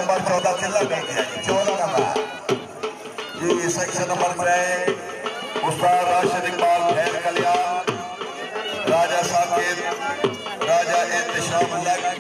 number 14 चिल्ला करके आई 14 नंबर जी सेक्शन नंबर 6 उस्ताद राशिद इकबाल खैर कल्याण राजा साकिब राजा एहतशाम